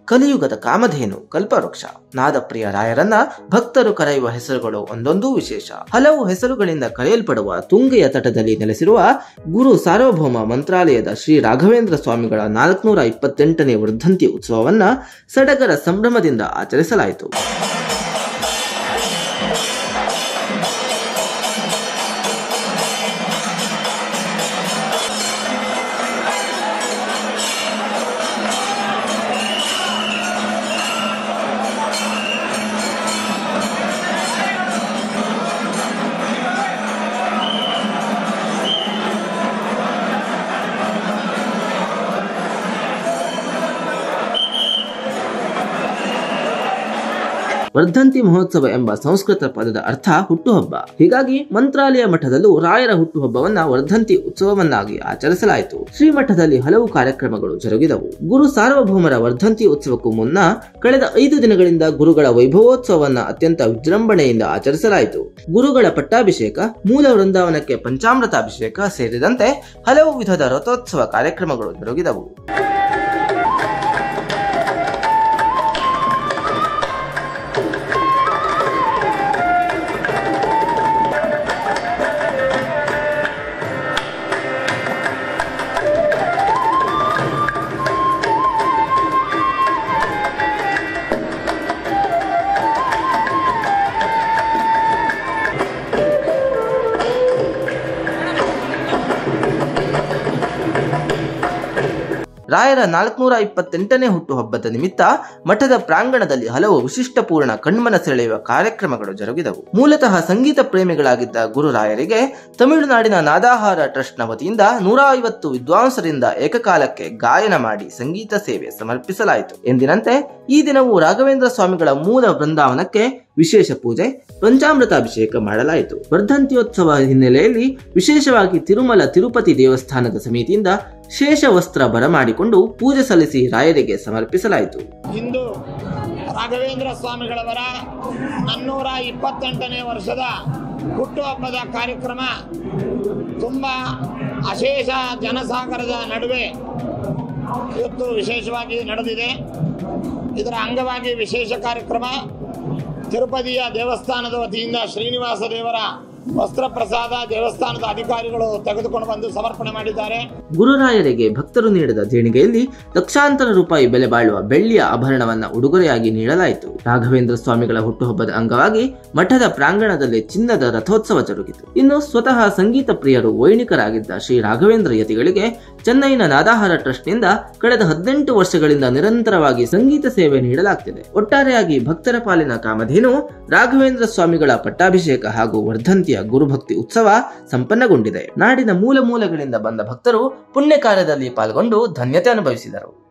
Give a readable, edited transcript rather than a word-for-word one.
ಕಲಿಯುಗದ ಕಾಮಧೇನು, ಕಲ್ಪವೃಕ್ಷ, ನಾದಪ್ರಿಯ ರಾಯರನ್ನ ಭಕ್ತರು ಕರೆಯುವ ಹೆಸರುಗಳು ಒಂದೊಂದೂ ವಿಶೇಷ. ಹಲವು ಹೆಸರುಗಳಿಂದ ಕರೆಯಲ್ಪಡುವ ತುಂಗೆಯ ತಟದಲ್ಲಿ ನೆಲೆಸಿರುವ ಗುರು ಸಾರ್ವಭೌಮ ಮಂತ್ರಾಲಯದ ಶ್ರೀ ರಾಘವೇಂದ್ರ ಸ್ವಾಮಿಗಳ 428ನೇ ವರ್ಧಂತಿ ಉತ್ಸವವನ್ನ ಸಡಗರ ಸಂಭ್ರಮದಿಂದ ಆಚರಿಸಲಾಯಿತು. ವರ್ಧಂತಿ ಮಹೋತ್ಸವ ಎಂಬ ಸಂಸ್ಕೃತ ಪದದ ಅರ್ಥ ಹುಟ್ಟುಹಬ್ಬ. ಹೀಗಾಗಿ ಮಂತ್ರಾಲಯ ಮಠದಲ್ಲೂ ರಾಯರ ಹುಟ್ಟುಹಬ್ಬವನ್ನ ವರ್ಧಂತಿ ಉತ್ಸವವನ್ನಾಗಿ ಆಚರಿಸಲಾಯಿತು. ಶ್ರೀಮಠದಲ್ಲಿ ಹಲವು ಕಾರ್ಯಕ್ರಮಗಳು ಜರುಗಿದವು. ಗುರು ಸಾರ್ವಭೌಮರ ವರ್ಧಂತಿ ಉತ್ಸವಕ್ಕೂ ಮುನ್ನ ಕಳೆದ 5 ದಿನಗಳಿಂದ ಗುರುಗಳ ವೈಭವೋತ್ಸವವನ್ನ ಅತ್ಯಂತ ವಿಜೃಂಭಣೆಯಿಂದ ಆಚರಿಸಲಾಯಿತು. ಗುರುಗಳ ಪಟ್ಟಾಭಿಷೇಕ, ಮೂಲ ವೃಂದಾವನಕ್ಕೆ ಪಂಚಾಮೃತಾಭಿಷೇಕ ಸೇರಿದಂತೆ ಹಲವು ವಿಧದ ರಥೋತ್ಸವ ಕಾರ್ಯಕ್ರಮಗಳು ಜರುಗಿದವು. ರಾಯರ 428ನೇ ಹುಟ್ಟುಹಬ್ಬದ ನಿಮಿತ್ತ ಮಠದ ಪ್ರಾಂಗಣದಲ್ಲಿ ಹಲವು ವಿಶಿಷ್ಟಪೂರ್ಣ ಕಣ್ಮನ ಸೆಳೆಯುವ ಕಾರ್ಯಕ್ರಮಗಳು ಜರುಗಿದವು. ಮೂಲತಃ ಸಂಗೀತ ಪ್ರೇಮಿಗಳಾಗಿದ್ದ ಗುರುರಾಯರಿಗೆ ತಮಿಳುನಾಡಿನ ನಾದಾಹಾರ ಟ್ರಸ್ಟ್ನ ವತಿಯಿಂದ 150 ವಿದ್ವಾಂಸರಿಂದ ಏಕಕಾಲಕ್ಕೆ ಗಾಯನ ಮಾಡಿ ಸಂಗೀತ ಸೇವೆ ಸಮರ್ಪಿಸಲಾಯಿತು. ಎಂದಿನಂತೆ ಈ ದಿನವೂ ರಾಘವೇಂದ್ರ ಸ್ವಾಮಿಗಳ ಮೂಲ ಬೃಂದಾವನಕ್ಕೆ ವಿಶೇಷ ಪೂಜೆ, ಪಂಚಾಮೃತಾಭಿಷೇಕ ಮಾಡಲಾಯಿತು. ವರ್ಧಂತ್ಯೋತ್ಸವ ಹಿನ್ನೆಲೆಯಲ್ಲಿ ವಿಶೇಷವಾಗಿ ತಿರುಮಲ ತಿರುಪತಿ ದೇವಸ್ಥಾನದ ಸಮಿತಿಯಿಂದ ಶೇಷ ವಸ್ತ್ರ ಬರಮಾಡಿಕೊಂಡು ಪೂಜೆ ಸಲ್ಲಿಸಿ ರಾಯರಿಗೆ ಸಮರ್ಪಿಸಲಾಯಿತು. ಇಂದು ರಾಘವೇಂದ್ರ ಸ್ವಾಮಿಗಳವರ 428ನೇ ವರ್ಷದ ಹುಟ್ಟುಹಬ್ಬದ ಕಾರ್ಯಕ್ರಮ ತುಂಬಾ ಅಶೇಷ ಜನಸಾಗರದ ನಡುವೆ ಇವತ್ತು ವಿಶೇಷವಾಗಿ ನಡೆದಿದೆ. ಇದರ ಅಂಗವಾಗಿ ವಿಶೇಷ ಕಾರ್ಯಕ್ರಮ ತಿರುಪತಿಯ ದೇವಸ್ಥಾನದ ವತಿಯಿಂದ ಶ್ರೀನಿವಾಸ ದೇವರ ವಸ್ತ್ರ ಪ್ರಸಾದ ದೇವಸ್ಥಾನದ ಅಧಿಕಾರಿಗಳು ತೆಗೆದುಕೊಂಡು ಬಂದು ಸಮರ್ಪಣೆ ಮಾಡಿದ್ದಾರೆ. ಗುರುರಾಯರಿಗೆ ಭಕ್ತರು ನೀಡಿದ ದೇಣಿಗೆಯಲ್ಲಿ ಲಕ್ಷಾಂತರ ರೂಪಾಯಿ ಬೆಲೆ ಬಾಳುವ ಬೆಳ್ಳಿಯ ಆಭರಣವನ್ನ ಉಡುಗೊರೆಯಾಗಿ ನೀಡಲಾಯಿತು. ರಾಘವೇಂದ್ರ ಸ್ವಾಮಿಗಳ ಹುಟ್ಟುಹಬ್ಬದ ಅಂಗವಾಗಿ ಮಠದ ಪ್ರಾಂಗಣದಲ್ಲಿ ಚಿನ್ನದ ರಥೋತ್ಸವ ಜರುಗಿತು. ಇನ್ನು ಸ್ವತಃ ಸಂಗೀತ ಪ್ರಿಯರು ವೈಣಿಕರಾಗಿದ್ದ ಶ್ರೀ ರಾಘವೇಂದ್ರ ಯತಿಗಳಿಗೆ ಚೆನ್ನೈನ ನಾದಾಹಾರ ಟ್ರಸ್ಟ್ನಿಂದ ಕಳೆದ 18 ವರ್ಷಗಳಿಂದ ನಿರಂತರವಾಗಿ ಸಂಗೀತ ಸೇವೆ ನೀಡಲಾಗ್ತಿದೆ. ಒಟ್ಟಾರೆಯಾಗಿ ಭಕ್ತರ ಪಾಲಿನ ಕಾಮಧೇನು ರಾಘವೇಂದ್ರ ಸ್ವಾಮಿಗಳ ಪಟ್ಟಾಭಿಷೇಕ ಹಾಗೂ ವರ್ಧಂತಿಯ ಗುರುಭಕ್ತಿ ಉತ್ಸವ ಸಂಪನ್ನಗೊಂಡಿದೆ. ನಾಡಿನ ಮೂಲ ಮೂಲೆಗಳಿಂದ ಬಂದ ಭಕ್ತರು ಪುಣ್ಯ ಕಾರ್ಯದಲ್ಲಿ ಪಾಲ್ಗೊಂಡು ಧನ್ಯತೆ ಅನುಭವಿಸಿದರು.